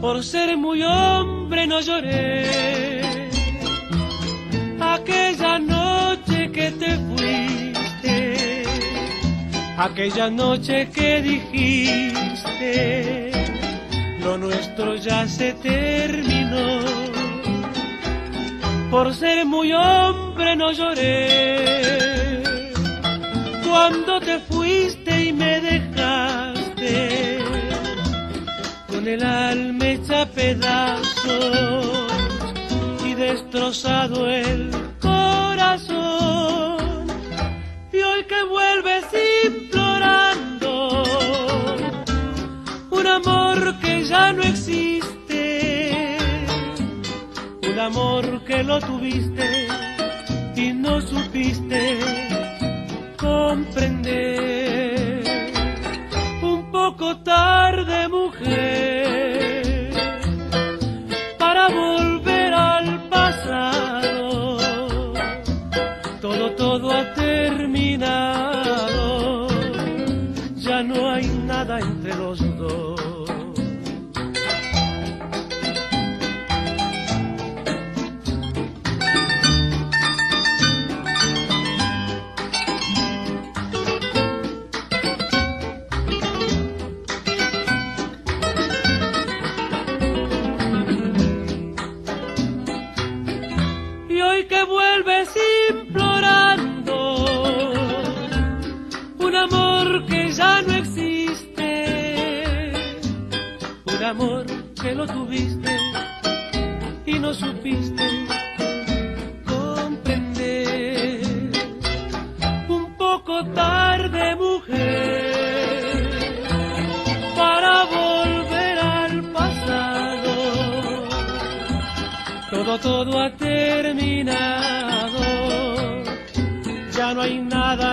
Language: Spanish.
Por ser muy hombre no lloré aquella noche que te fuiste, aquella noche que dijiste lo nuestro ya se terminó. Por ser muy hombre no lloré cuando te fuiste y me dejaste con el alma hecha pedazos y destrozado el corazón. Y hoy que vuelves implorando un amor que ya no existe, un amor que lo tuviste y no supiste comprender. Un poco tarde, mujer, para volver al pasado. Todo ha terminado, ya no hay nada entre los dos. Y hoy que vuelves implorando un amor que ya no existe, un amor que lo tuviste y no supiste comprender. Un poco tarde, mujer, para volver al pasado. Todo ha terminado, ya no hay nada